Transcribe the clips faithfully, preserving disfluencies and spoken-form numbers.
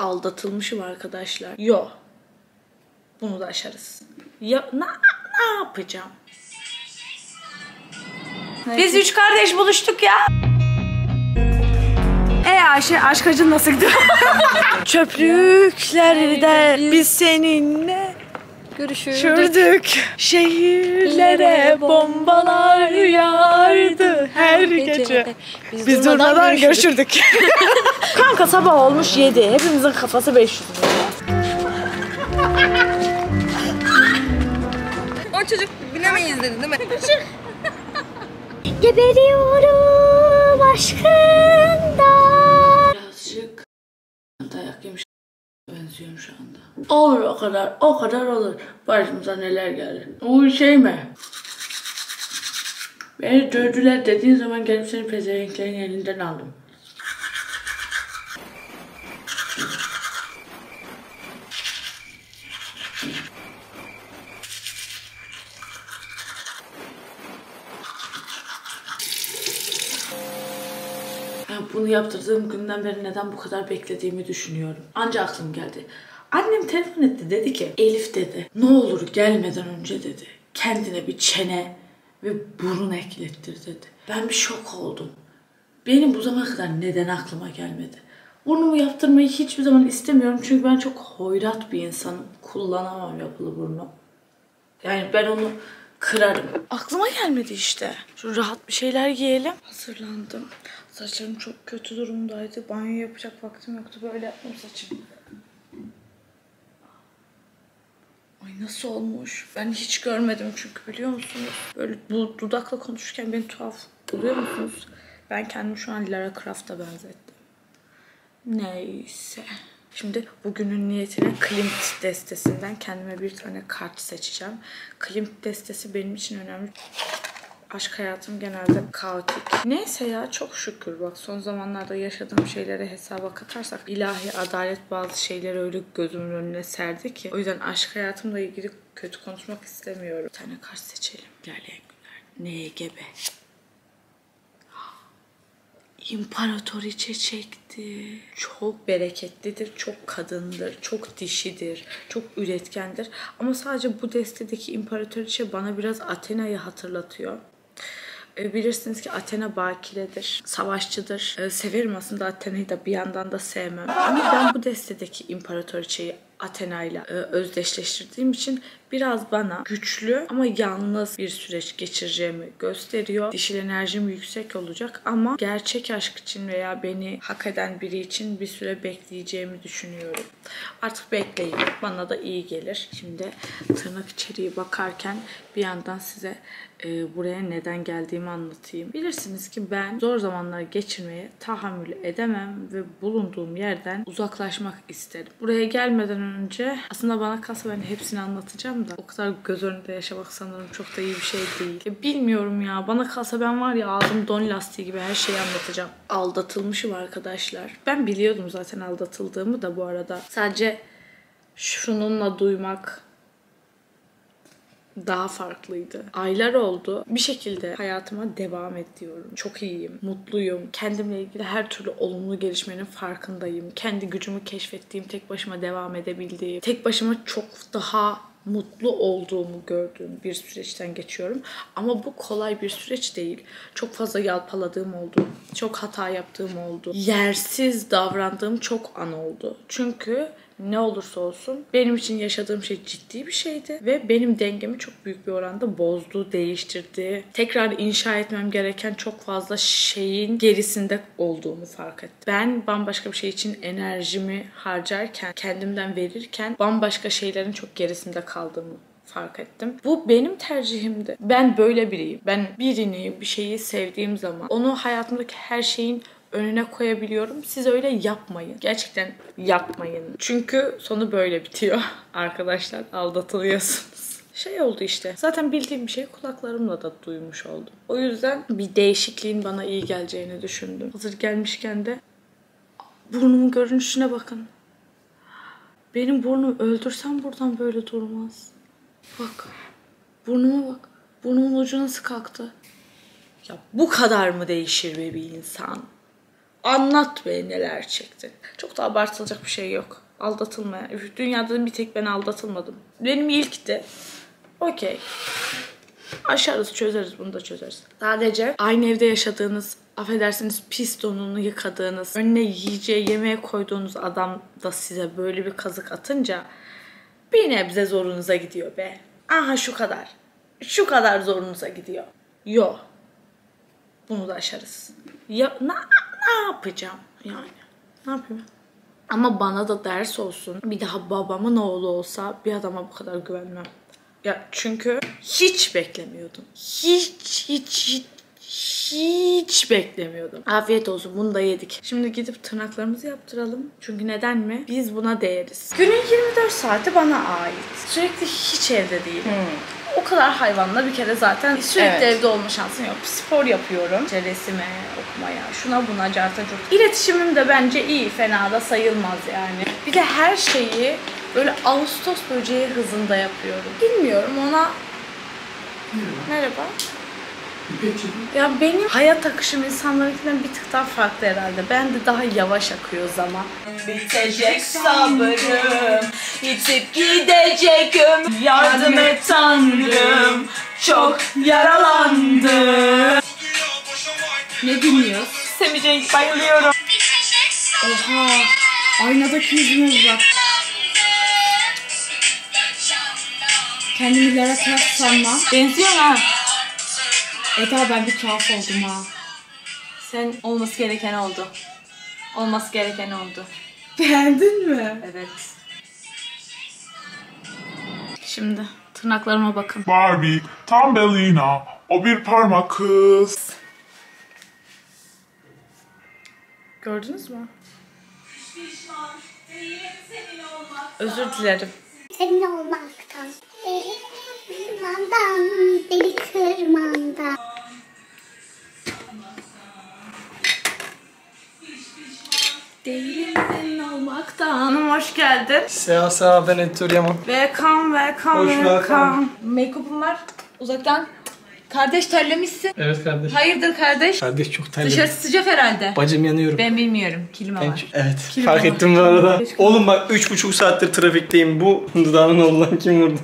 Aldatılmışım arkadaşlar. Yo. Bunu da aşarız. Ya ne, ne yapacağım? Biz üç kardeş buluştuk ya. E Ayşe, aşk acın nasıl gidiyor? Çöplüklerde biz seninle görüşürdük. Şehirlere bombalar yağardı her gece. Biz, biz durmadan görüşürdük. Kanka sabah olmuş yedi. Hepimizin kafası beş yüz. O çocuk bilemeyiz dedi değil mi? Geberiyorum aşkından. Birazcık dayak yemiş benziyorum şu anda. Olur o kadar, o kadar olur. Başımıza neler geldi. O şey mi? Beni dövdüler dediğin zaman gelip seni pezevenklerin elinden aldım. Bunu yaptırdığım günden beri neden bu kadar beklediğimi düşünüyorum. Anca aklım geldi. Annem telefon etti, dedi ki Elif dedi, ne olur gelmeden önce dedi kendine bir çene ve burun eklettir dedi. Ben bir şok oldum. Benim bu zamana kadar neden aklıma gelmedi? Burnumu yaptırmayı hiçbir zaman istemiyorum çünkü ben çok hoyrat bir insanım. Kullanamam yapılı burnu. Yani ben onu kırarım. Aklıma gelmedi işte. Şu rahat bir şeyler giyelim. Hazırlandım. Saçlarım çok kötü durumdaydı. Banyo yapacak vaktim yoktu. Böyle yaptım saçımı. Ay nasıl olmuş? Ben hiç görmedim çünkü biliyor musunuz? Böyle bu dudakla konuşurken beni tuhaf buluyor musunuz? Ben kendimi şu an Lara Croft'a benzettim. Neyse. Şimdi bugünün niyetine Klimt destesinden kendime bir tane kart seçeceğim. Klimt destesi benim için önemli. Aşk hayatım genelde kaotik. Neyse ya çok şükür bak son zamanlarda yaşadığım şeylere hesaba katarsak ilahi adalet bazı şeyleri öyle gözümün önüne serdi ki. O yüzden aşk hayatımla ilgili kötü konuşmak istemiyorum. Bir tane kart seçelim. İlerleyen günler. Neye gebe? İmparatoriçe çekti. Çok bereketlidir, çok kadındır, çok dişidir, çok üretkendir. Ama sadece bu destedeki imparatoriçe bana biraz Athena'yı hatırlatıyor. Bilirsiniz ki Athena bakiredir, savaşçıdır. Severim aslında Athena'yı da bir yandan da sevmem. Ama ben bu destedeki imparatoriçeyi Athena ile özdeşleştirdiğim için biraz bana güçlü ama yalnız bir süreç geçireceğimi gösteriyor. Dişil enerjim yüksek olacak ama gerçek aşk için veya beni hak eden biri için bir süre bekleyeceğimi düşünüyorum. Artık bekleyeyim. Bana da iyi gelir. Şimdi tırnak içeriği bakarken bir yandan size e, buraya neden geldiğimi anlatayım. Bilirsiniz ki ben zor zamanlar geçirmeye tahammül edemem ve bulunduğum yerden uzaklaşmak isterim. Buraya gelmeden önce aslında bana kalsa ben hepsini anlatacağım da o kadar göz önünde yaşamak sanırım çok da iyi bir şey değil. Ya bilmiyorum ya. Bana kalsa ben var ya ağzım don lastiği gibi her şeyi anlatacağım. Aldatılmışım arkadaşlar. Ben biliyordum zaten aldatıldığımı da bu arada. Sadece şununla duymak daha farklıydı. Aylar oldu. Bir şekilde hayatıma devam ediyorum. Çok iyiyim, mutluyum. Kendimle ilgili her türlü olumlu gelişmenin farkındayım. Kendi gücümü keşfettiğim, tek başıma devam edebildiğim, tek başıma çok daha mutlu olduğumu gördüğüm bir süreçten geçiyorum. Ama bu kolay bir süreç değil. Çok fazla yalpaladığım oldu. Çok hata yaptığım oldu. Yersiz davrandığım çok an oldu. Çünkü ne olursa olsun benim için yaşadığım şey ciddi bir şeydi ve benim dengemi çok büyük bir oranda bozdu, değiştirdi. Tekrar inşa etmem gereken çok fazla şeyin gerisinde olduğumu fark ettim. Ben bambaşka bir şey için enerjimi harcarken, kendimden verirken bambaşka şeylerin çok gerisinde kaldığımı fark ettim. Bu benim tercihimdi. Ben böyle biriyim. Ben birini, bir şeyi sevdiğim zaman onu hayatımdaki her şeyin önüne koyabiliyorum. Siz öyle yapmayın. Gerçekten yapmayın. Çünkü sonu böyle bitiyor. Arkadaşlar aldatılıyorsunuz. Şey oldu işte. Zaten bildiğim bir şey kulaklarımla da duymuş oldum. O yüzden bir değişikliğin bana iyi geleceğini düşündüm. Hazır gelmişken de burnumun görünüşüne bakın. Benim burnum öldürsem buradan böyle durmaz. Bak. Burnuma bak. Burnumun ucu nasıl kalktı? Ya bu kadar mı değişir be bir insan? Anlat be neler çektin. Çok da abartılacak bir şey yok. Aldatılmaya. Dünyada bir tek ben aldatılmadım. Benim ilkti. Okey. Aşarız, çözeriz, bunu da çözeriz. Sadece aynı evde yaşadığınız, affedersiniz pis donunu yıkadığınız, önüne yiyeceği yemeğe koyduğunuz adam da size böyle bir kazık atınca bir nebze zorunuza gidiyor be. Aha şu kadar. Şu kadar zorunuza gidiyor. Yo. Bunu da aşarız. Ya ne, ne yapacağım yani? Ne yapayım? Ama bana da ders olsun. Bir daha babamın oğlu olsa bir adama bu kadar güvenmem. Ya çünkü hiç beklemiyordum. Hiç hiç hiç hiç beklemiyordum. Afiyet olsun, bunu da yedik. Şimdi gidip tırnaklarımızı yaptıralım. Çünkü neden mi? Biz buna değeriz. Günün yirmi dört saati bana ait. Sürekli hiç evde değilim. Hmm. O kadar hayvanla bir kere zaten sürekli evet. evde olma şansım yok. Spor yapıyorum. İşte resime, okumaya, şuna buna, carta curt. İletişimim de bence iyi, fena da sayılmaz yani. Bir de her şeyi böyle Ağustos böceği hızında yapıyorum. Bilmiyorum ona... Merhaba. Merhaba. Ya benim hayat akışım insanlarınkinden bir tık daha farklı herhalde. Ben de daha yavaş akıyor zaman. Bitecek sabrım, yitip gidecek ömrüm. Yardım et Tanrım, çok yaralandım. Ne dinliyoruz? Sammy Cenk, bayılıyorum. Oha, aynadaki yüzümüz bak. Kendimi Lara Croft sanma. Benziyor ha. Eda ben bir tuhaf oldum ha. Sen olması gereken oldu. Olması gereken oldu. Beğendin mi? Evet. Şimdi tırnaklarıma bakın. Barbie, Tambellina, o bir parmak kız. Gördünüz mü? Özür dilerim. Senin olmaktan, beni kırmandan, beni kırmandan. Değilim senin olmaktan. Hanım hoş geldin. Seha seha, ben Editör Yaman. Welcome, welcome, Hoş welcome. Make-up'um var uzaktan. Kardeş terlemişsin. Evet kardeş. Hayırdır kardeş? Kardeş çok terledim. Dışarısı sıcak herhalde. Bacım yanıyorum. Ben bilmiyorum. Klima Ben- var. Evet. Klima fark var. ettim bu arada. Oğlum bak üç buçuk saattir trafikteyim. Bu dudağının oğlan kim vurdu?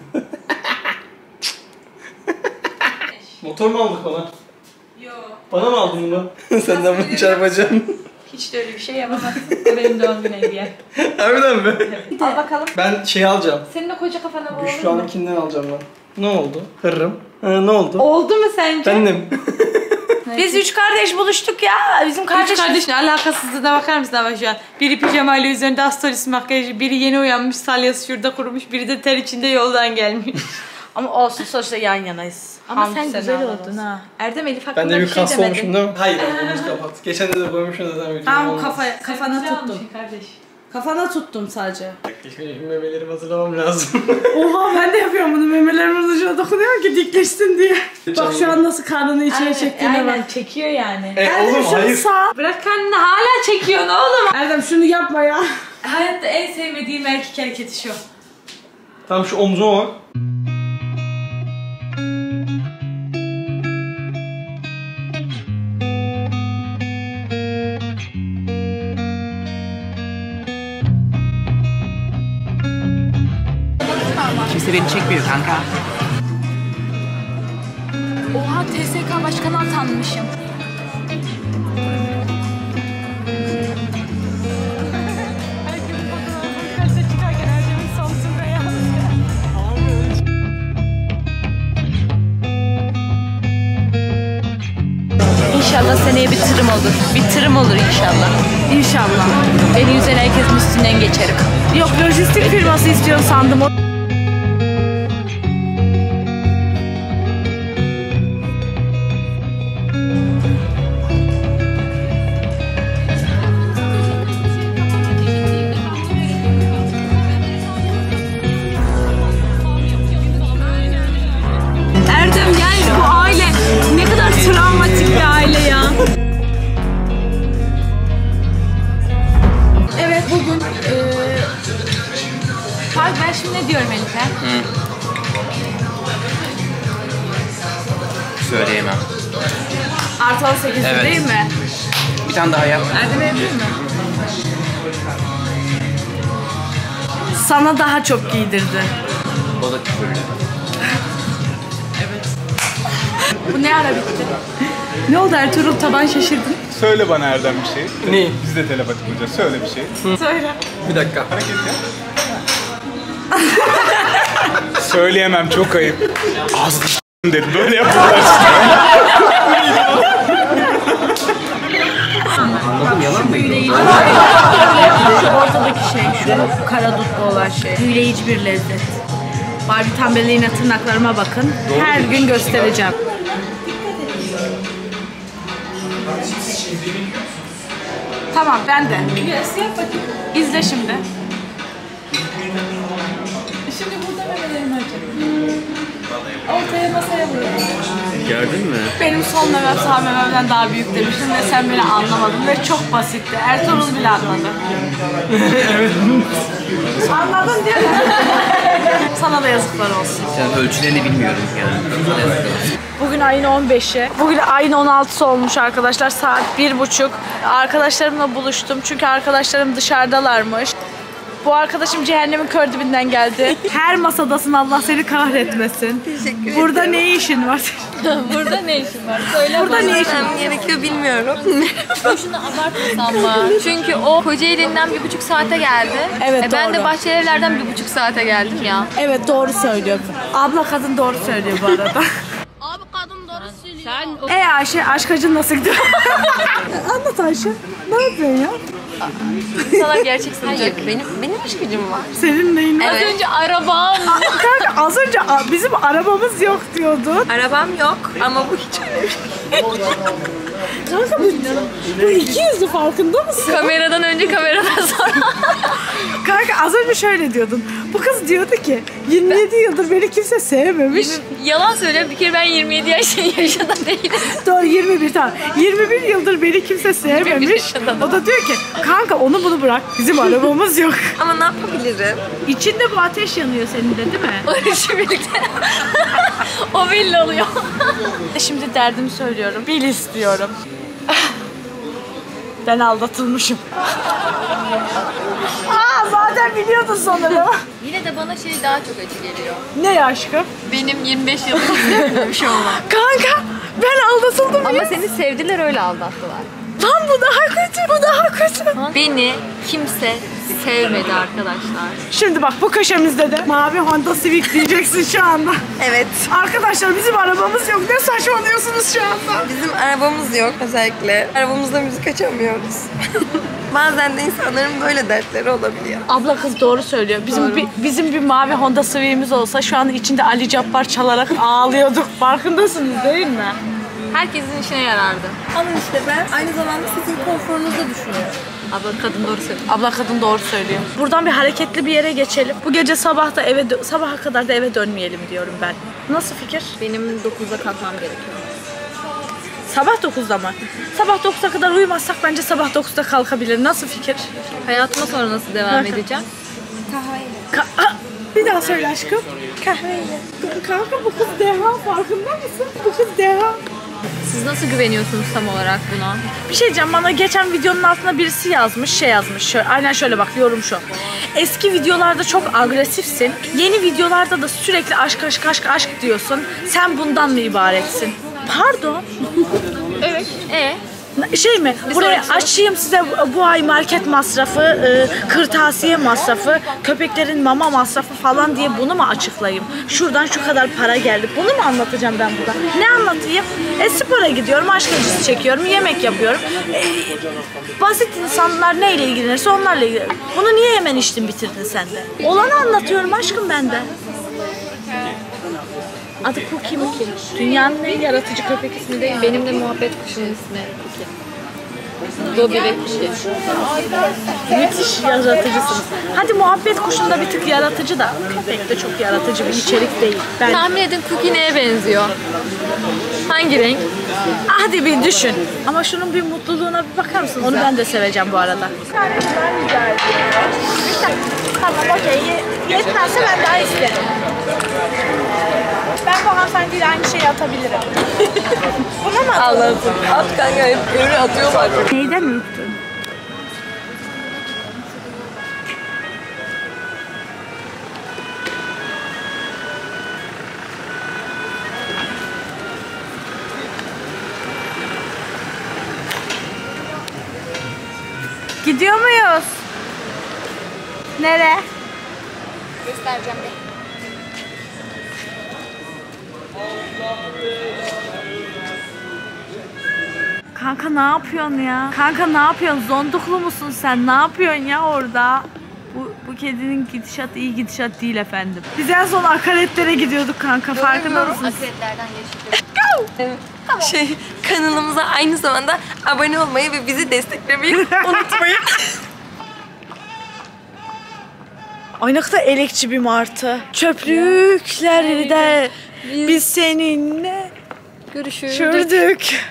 Motor mu aldık bana? Yok. Bana mı aldın bunu? Senden bunu çarpacağım. Hiç de öyle bir şey yapamazsın. Bu benim doğum günü hediyem. Harbiden mi? Al bakalım. Ben şey alacağım. Senin o koca kafana bu olur mu? Büşra'nınkinden alacağım ben. Ne oldu? Hırrım. Ha, ne oldu? Oldu mu sence? Bendim. Biz üç kardeş buluştuk ya. Bizim kardeş... Üç kardeşin alakasızlığına bakar mısın ama şu an? Biri pijamayla üzerinde astorisi makyajı, biri yeni uyanmış, salyası şurada kurumuş, biri de ter içinde yoldan gelmiş. Ama olsun, sonuçta yan yanayız. Ama Hamdi sen seni güzel alamaz. oldun ha. Erdem Elif hakkında Ben de bir, bir şey kas demedi. olmuşum değil mi? Hayır, omuz kapat. Geçen de de koymuşum zaten. bir Tamam, olmaz. kafa, kafana tuttum. Kardeş. Kafana tuttum sadece. Şimdi memelerimi hazırlamam lazım. Oha, ben de yapıyorum bunu. Memelerimin ucuna dokunuyorum ki dikleşsin diye. Bak şu an nasıl karnını içine çektiğine Aynen bak. çekiyor yani. E Erdem oğlum şunu hayır. sağ. Bırak kendini hala çekiyor ne oğlum? Erdem şunu yapma ya. Hayatta en sevmediğim erkek hareketi şu. Tam şu omzuma bak. Kimse beni çekmiyor kanka. Oha T S K başkanı atanmışım. İnşallah seneye bir tırım olur. Bir tırım olur inşallah. İnşallah. Beni yüzen herkesin üstünden geçerim. Yok, lojistik firması istiyorsun sandım. Erdem yani bu aile ne kadar travmatik bir aile ya. Evet bugün eee Bak ben şimdi ne diyorum Elif'e? Söyleyemem. Artı on sekizdi Evet. değil mi? Bir tane daha yap. Erdem yapayım mı? Sana daha çok giydirdi. O da küfürlü. Bu ne ara bitti? Ne oldu Ertuğrul, taban şaşırdın? Söyle bana Erdem bir şey. Ne? Biz de telepatik olacağız. Söyle bir şey. Söyle. Bir dakika. Hareket yap. Söyleyemem, çok ayıp. Ağzını s**tim dedim. Böyle yapıyorlar. Anladım, yalan mı? Şu ortadaki şey, şu kara dutlu olan şey. Büyüleyici bir lezzet. Barbie tembelliğine tırnaklarıma bakın. Her gün göstereceğim. Tamam, ben de. İzle şimdi. Şimdi burada memelerimi açalım. Ortaya masaya vuruyorum. Gördün mü? Benim son memem sağ mememden daha büyük demiştim ve sen beni anlamadın ve çok basitti. Ertuğrul bile anladı. Anladın değil mi? Sana da yazıklar olsun. Sen ölçülerini bilmiyorum yani. Bugün ayın on beşi. Bugün ayın on altısı olmuş arkadaşlar. Saat bir buçuk. Arkadaşlarımla buluştum. Çünkü arkadaşlarım dışarıdalarmış. Bu arkadaşım cehennemin kör dibinden geldi. Her masadasın, Allah seni kahretmesin. Teşekkür Burada ederim. ne işin var? Burada ne işin var? Söyle Burada bana. ne işin var? Gerekiyor bilmiyorum. Boşuna abartma ama. Çünkü o Kocaeli'nden bir buçuk saate geldi. Evet, e, Ben doğru. de Bahçelievler'den bir buçuk saate geldim ya. Evet, doğru söylüyor. Abla kadın doğru söylüyor bu arada. Abi kadın doğru söylüyor. Sen E Ayşe, aşk acın nasıl gidiyor? Anlat Ayşe. Ne yapıyorsun ya? sana gerçek sanacak. Benim benim iş gücüm var. Senin neyin var? Az önce arabam. Kanka az önce a- bizim arabamız yok diyordun. Arabam yok ama bu hiç önemli. Kanka bu, bu iki yüzlü, farkında mısın? Kameradan önce kameradan sonra. Kanka az önce şöyle diyordun. Bu kız diyordu ki yirmi yedi yıldır beni kimse sevmemiş. Yalan söylüyorum. Bir kere ben yirmi yedi yaşında yaşında değilim. Doğru, yirmi bir tamam. yirmi bir yıldır beni kimse sevmemiş. yaşında da. O da diyor ki kanka onu bunu bırak. Bizim arabamız yok. Ama ne yapabilirim? İçinde bu ateş yanıyor senin de değil mi? Barış'ı birlikte. O belli oluyor. Şimdi derdimi söylüyorum. Bil istiyorum. Ben aldatılmışım. Aa, zaten biliyordun sanırım. Yine de bana şey daha çok acı geliyor. Ne aşkım? Benim yirmi beş yıllık izlememiş olmam. Kanka ben aldatıldım Ama ya. seni sevdiler öyle aldattılar. Lan bu daha kötü, bu daha kötü. Beni kimse sevmedi arkadaşlar. Şimdi bak bu köşemizde de mavi Honda Civic diyeceksin şu anda. Evet. Arkadaşlar bizim arabamız yok. Ne saçmalıyorsunuz şu anda? Bizim arabamız yok özellikle. Arabamızda müzik açamıyoruz. Bazen de insanların böyle dertleri olabiliyor. Abla kız doğru söylüyor. Bizim bir, bizim bir mavi Honda Civic'imiz olsa şu an içinde Ali Cabbar çalarak ağlıyorduk. Farkındasınız değil mi? Herkesin işine yarardı. Ama işte ben aynı zamanda sizin konforunuzu da düşünüyorum. Abla kadın doğru söylüyor. Abla kadın doğru söylüyor. Buradan bir hareketli bir yere geçelim. Bu gece sabah da eve dö- sabaha kadar da eve dönmeyelim diyorum ben. Nasıl fikir? Benim dokuzda kalkmam gerekiyor. Sabah dokuzda mı? Sabah dokuza kadar uyumazsak bence sabah dokuzda kalkabilir. Nasıl fikir? Hayatıma sonra nasıl devam Kanka. edeceğim? Ka- Aa, bir daha söyle aşkım. Kahveyle. Kanka bu kız deha, farkında mısın? Bu kız deha. Siz nasıl güveniyorsunuz tam olarak buna? Bir şey diyeceğim, bana geçen videonun altına birisi yazmış, şey yazmış. Şöyle, aynen şöyle bak, yorum şu. Eski videolarda çok agresifsin. Yeni videolarda da sürekli aşk aşk aşk aşk diyorsun. Sen bundan mı ibaretsin? Pardon. Evet. E Şey mi? Buraya açayım size bu ay market masrafı, e, kırtasiye masrafı, köpeklerin mama masrafı falan diye bunu mu açıklayayım? Şuradan şu kadar para geldi. Bunu mu anlatacağım ben burada? Ne anlatayım? E spora gidiyorum, aşk acısı çekiyorum, yemek yapıyorum. E, basit insanlar neyle ilgilenirse onlarla ilgilenir. Bunu niye hemen içtin bitirdin sen de? Olanı anlatıyorum aşkım ben de. Adı Cookie Mookie. Dünyanın en yaratıcı köpek ismi değil mi? benim de muhabbet kuşunun ismi Cookie. Dobby ve Cookie. Müthiş yaratıcısınız. Hadi muhabbet kuşunda bir tık yaratıcı da köpek de çok yaratıcı bir içerik değil. Ben... Tahmin edin Cookie neye benziyor? Hangi renk? Hadi bir düşün. Ama şunun bir mutluluğuna bir bakar mısın? Onu ben de seveceğim bu arada. Ben rica ediyorum. Tamam okey. Yetmezse ben daha isterim. Ben bu hanımefendiyle aynı şeyi atabilirim. Buna mı atalım? Anladım. At kanka hep öyle atıyorlar. Neyden ürktün? Gidiyor muyuz? Nereye? Göstereceğim de. Kanka ne yapıyorsun ya? Kanka ne yapıyorsun? Zonduklu musun sen? Ne yapıyorsun ya orada? Bu, bu kedinin gidişat iyi gidişat değil efendim. Biz en son akaretlere gidiyorduk kanka. Farkında mısınız? Akaretlerden geçtik. Şey, kanalımıza aynı zamanda abone olmayı ve bizi desteklemeyi unutmayın. Ay ne kadar elekçi bir martı. Çöplüklerde biz seninle görüşürdük.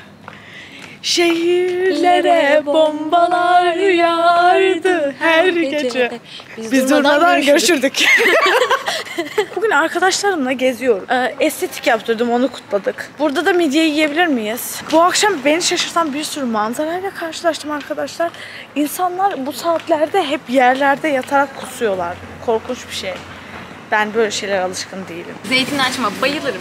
Şehirlere bombalar yağardı her gece. Biz, biz durmadan görüşürdük. Bugün arkadaşlarımla geziyorum. Ee, estetik yaptırdım, onu kutladık. Burada da midye yiyebilir miyiz? Bu akşam beni şaşırtan bir sürü manzarayla karşılaştım arkadaşlar. İnsanlar bu saatlerde hep yerlerde yatarak kusuyorlar. Korkunç bir şey. Ben böyle şeylere alışkın değilim. Zeytin açma, bayılırım.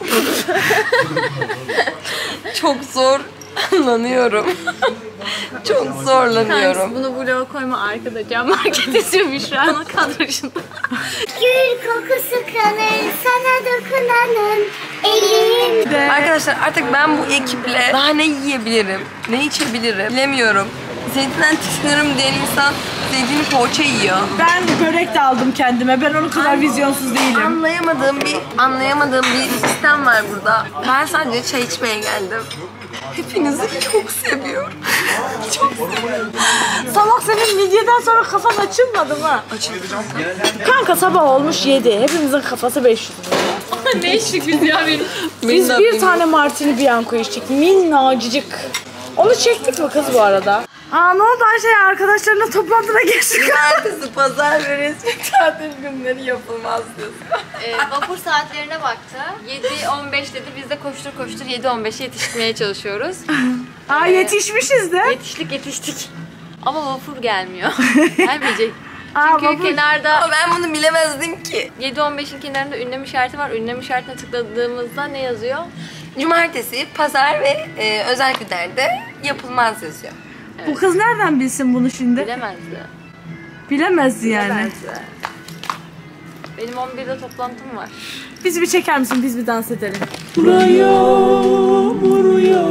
Çok zor anlanıyorum. Çok zorlanıyorum. Kanka, bunu vloga koyma, arkada cam market izliyormuş şu an o kadrajında. Gül kokusu kalır sana dokunanın elinde. Arkadaşlar artık ben bu ekiple daha ne yiyebilirim, ne içebilirim bilemiyorum. Zeytinden tiksinirim diyen insan zeytini poğaça yiyor. Ben börek de aldım kendime. Ben onun kadar vizyonsuz değilim. Anlayamadığım bir anlayamadığım bir sistem var burada. Ben sadece çay içmeye geldim. Hepinizi çok seviyorum. Çok seviyorum. Salak, senin midyeden sonra kafan açılmadı mı? Açıldı. Kanka sabah olmuş yedi. Hepimizin kafası beş yüz lira. Ne içtik biz ya benim? Biz bir tane Martini Bianco içtik. Minnacık. Onu çektik mi kız bu arada? Aa ne oldu Ayşe ya? Arkadaşlarına toplantıda geçtik. Cumartesi, pazar ve resmi tatil günleri yapılmaz diyorsun. Ee, vapur saatlerine baktı. yedi on beş dedi. Biz de koştur koştur yedi on beşe yetişmeye çalışıyoruz. Aa yetişmişiz de. Yetiştik yetiştik. Ama vapur gelmiyor. Gelmeyecek. Aa, Çünkü vapur... kenarda Ama ben bunu bilemezdim ki. yedi on beşin kenarında ünlem işareti var. Ünlem işaretine tıkladığımızda ne yazıyor? Cumartesi, pazar ve e, özel günlerde yapılmaz yazıyor. Evet. Bu kız nereden bilsin bunu şimdi? Bilemezdi. Bilemezdi yani. Bilemezdi. Benim on birde toplantım var. Bizi bir çeker misin? Biz bir dans edelim. Buraya, buraya.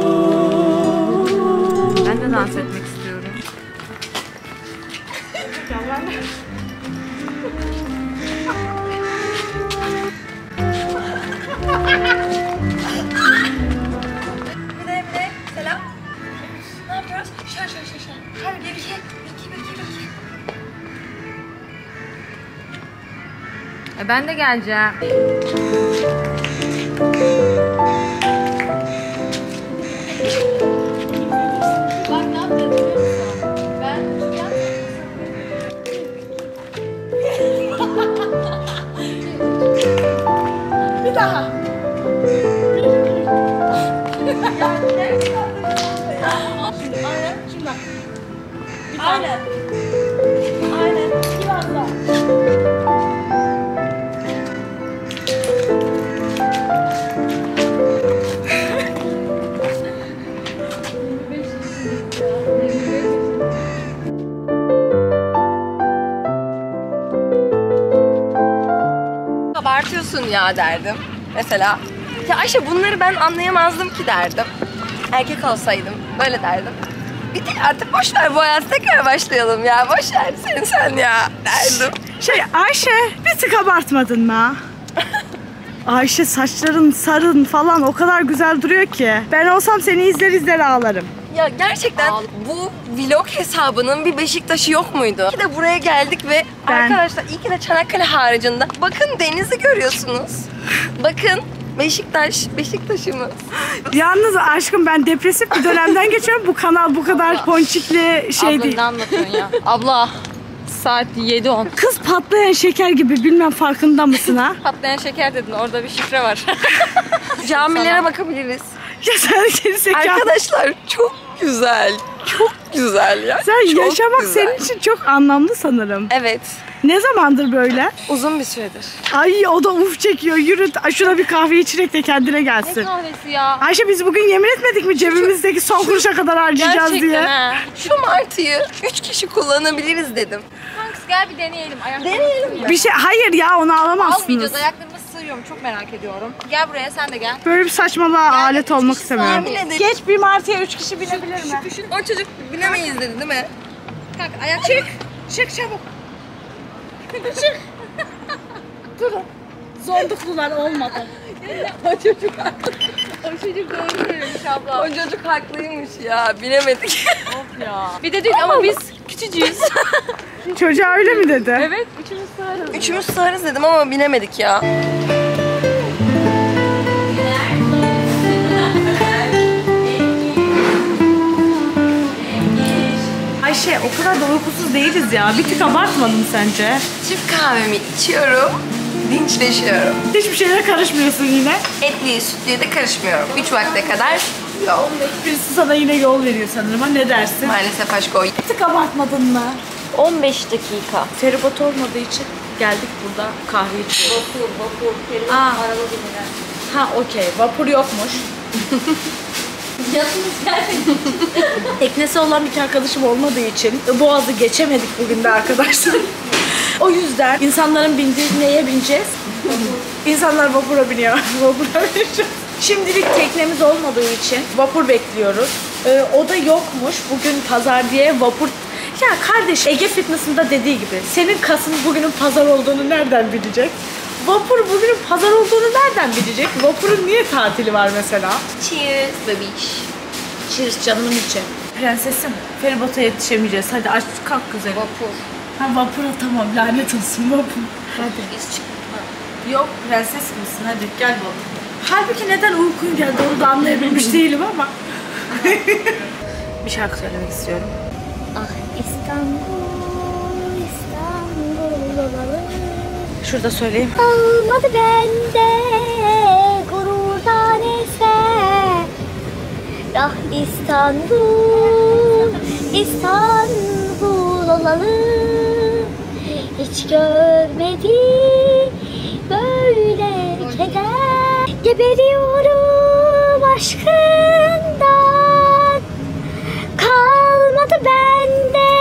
Ben de dans etmek istiyorum. Bile bile selam. Ne yapıyoruz? Şar şar şar şar. Şar bir iki, iki, bir iki, bir iki. E ben de geleceğim. Bak ne yapacağız biliyor musun? Ben uçacağım. Bir daha. Aynen. Şimdi bak. Aynen. Aynen. Biraz daha. Abartıyorsun ya derdim. Mesela. Ya Ayşe bunları ben anlayamazdım ki derdim. Erkek olsaydım böyle derdim. Bir de artık boş ver bu hayata tekrar başlayalım ya. Boş ver sen sen ya derdim. Şey Ayşe bir tık abartmadın mı? Ayşe saçların sarın falan o kadar güzel duruyor ki. Ben olsam seni izler izler ağlarım. Ya gerçekten bu vlog hesabının bir Beşiktaş'ı yok muydu? İyi ki de buraya geldik ve Ben- arkadaşlar iyi ki de Çanakkale haricinde. Bakın denizi görüyorsunuz. Bakın Beşiktaş, Beşiktaş'ımız. Yalnız aşkım ben depresif bir dönemden geçiyorum. Bu kanal bu kadar ponçikli şey Abla değil. ne anlatıyorsun ya? Abla. saat yedi on. Kız patlayan şeker gibi, bilmem farkında mısın ha? Patlayan şeker dedin, orada bir şifre var. Camilere bakabiliriz. Ya sen geri zekalı. Arkadaşlar çok güzel. Çok güzel ya. Sen çok yaşamak güzel. senin için çok anlamlı sanırım. Evet. Ne zamandır böyle? Uzun bir süredir. Ay o da uf çekiyor. Yürü şuna bir kahve içirek de kendine Ne kahvesi kahvesi ya? Ayşe biz bugün yemin etmedik mi cebimizdeki son kuruşa kadar harcayacağız Gerçekten diye? ha. Şu martıyı üç kişi kullanabiliriz dedim. Kankası gel bir deneyelim. Deneyelim mi? Bir şey hayır ya onu alamazsınız. Almayacağız, ayaklarımı sığıyorum, çok merak ediyorum. Gel buraya, sen de gel. Böyle bir saçmalığa alet üç olmak kişi istemiyorum. sığabilir dedik. Geç bir martıya üç kişi binebilir mi? O çocuk bilemeyiz dedi değil mi? Kalk, ayak çık. Çık çabuk. Çık. Durun. Zonduklular olmadı. O çocuk O çocuk doğru söylemiş abla. O çocuk haklıymış ya. Bilemedik. Bir de diyor ki ama biz küçücüğüz. Çocuğa öyle mi dedi? Evet, üçümüz sığarız. Üçümüz sığarız dedim ama bilemedik ya. Ayşe o kadar da uykusuz değiliz ya. Bir tık abartmadın mı sence? Çift kahvemi içiyorum. Dinçleşiyorum. Hiçbir şeyle karışmıyorsun yine. Etliye sütlüye de karışmıyorum. Üç vakte kadar yok. Birisi sana yine yol veriyor sanırım. Ha, ne dersin? Maalesef aşk o. Bir tık abartmadın mı? on beş dakika. Feribot olmadığı için geldik burada kahve içiyoruz. Vapur, vapur, feribot, Aa. araba binilen. Ha okey. Vapur yokmuş. Yalnız gelmedi. Teknesi olan bir arkadaşım olmadığı için Boğaz'ı geçemedik bugün de arkadaşlar. O yüzden insanların bindiği neye bineceğiz? İnsanlar vapura biniyor. Vapura bineceğiz. Şimdilik teknemiz olmadığı için vapur bekliyoruz. Ee, o da yokmuş. Bugün pazar diye vapur... Ya kardeş Ege Fitness'ında dediği gibi senin kasın bugünün pazar olduğunu nereden bilecek? Vapur bugünün pazar olduğunu nereden bilecek? Vapurun niye tatili var mesela? Cheers bebiş. Cheers canımın içi. Prensesim, feribota yetişemeyeceğiz. Hadi aç kalk güzel. Vapur. Ha vapura tamam, lanet olsun vapur. Hadi. Biz çıkma. Yok prenses misin? Hadi gel vapur. Halbuki neden uykun geldi onu da anlayabilmiş değilim ama. Bir şarkı söylemek istiyorum. Ah İstanbul, İstanbul olalım. Şurada söyleyeyim. Kalmadı bende gururdan eser. Ah İstanbul, İstanbul olalım. Hiç görmedim böyle keder. Geberiyorum aşkından. Kalmadı bende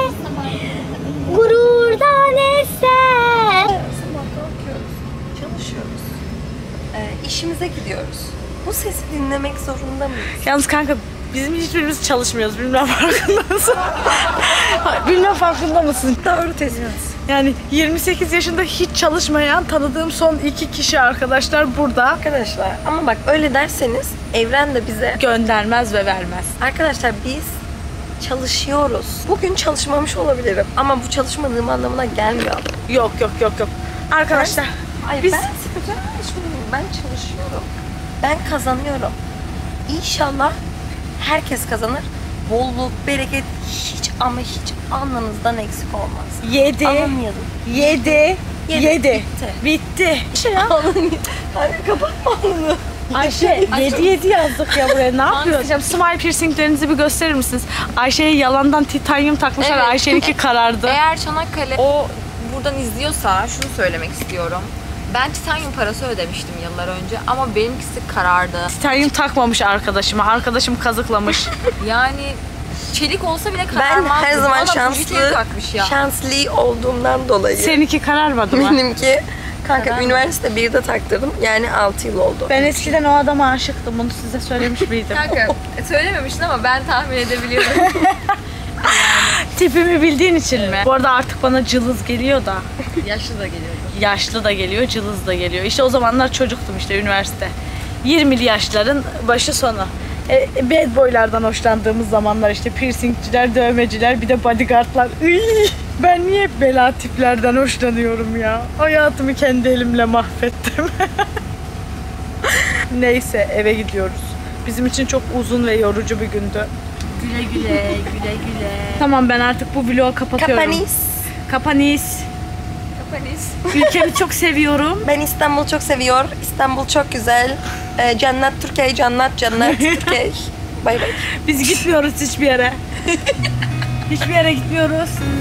gururdan eser. Çalışıyoruz. Ee, işimize gidiyoruz. Bu sesi dinlemek zorunda mıyız? Yalnız kanka bizim hiçbirimiz çalışmıyoruz. Bilmem farkında mısın? Bilmem farkında mısın? Doğru tespit. Yani yirmi sekiz yaşında hiç çalışmayan tanıdığım son iki kişi arkadaşlar burada. Arkadaşlar ama bak öyle derseniz evren de bize Göndermez ve vermez. arkadaşlar biz çalışıyoruz. Bugün çalışmamış olabilirim ama bu çalışmadığım anlamına gelmiyor. Yok yok yok yok. Arkadaşlar Ay biz ben çalışmıyorum. Ben çalışıyorum. Ben kazanıyorum. İnşallah herkes kazanır. Bolluk, bereket hiç ama hiç alnınızdan eksik olmaz. yedi, Alamayalım. yedi, Yedi. yedi. Bitti. Bitti. Şey ya. Hani kapatma alnını. Ayşe yedi yedi yazdık ya buraya. Ne yapıyoruz? Smile piercinglerinizi bir gösterir misiniz? Ayşe'ye yalandan titanyum takmışlar. Evet. Ayşe'ninki karardı. Eğer Çanakkale o buradan izliyorsa şunu söylemek istiyorum. Ben titanyum parası ödemiştim yıllar önce ama benimkisi karardı. Titanyum takmamış arkadaşıma. Arkadaşım kazıklamış. Yani çelik olsa bile Ben kararmaz. her zaman Bana şanslı, Brütel takmış ya. şanslı olduğumdan dolayı. Seninki kararmadı mı? Benimki kanka Karar mı? üniversite birde taktırdım. Yani altı yıl oldu. Ben eskiden o adama aşıktım. Bunu size söylemiş miydim? Kanka söylememiştin ama ben tahmin edebiliyorum. Tipimi bildiğin için mi? Bu arada artık bana cılız geliyor da. Yaşlı da geliyordu. Yaşlı da geliyor, cılız da geliyor. İşte o zamanlar çocuktum işte üniversite. yirmili yaşların başı sonu. E, bad boylardan hoşlandığımız zamanlar işte piercingciler, dövmeciler, bir de bodyguardlar. Iy, ben niye hep bela tiplerden hoşlanıyorum ya? Hayatımı kendi elimle mahvettim. Neyse eve gidiyoruz. Bizim için çok uzun ve yorucu bir gündü. Güle güle, güle güle. Tamam ben artık bu vlogu kapatıyorum. Kapanis. Kapanis. Kapanis. Ülkemi çok seviyorum. Ben İstanbul çok seviyor. İstanbul çok güzel. Ee, cennet Türkiye, cennet, cennet Türkiye. Bay bay. Biz gitmiyoruz hiçbir yere. Hiçbir yere gitmiyoruz.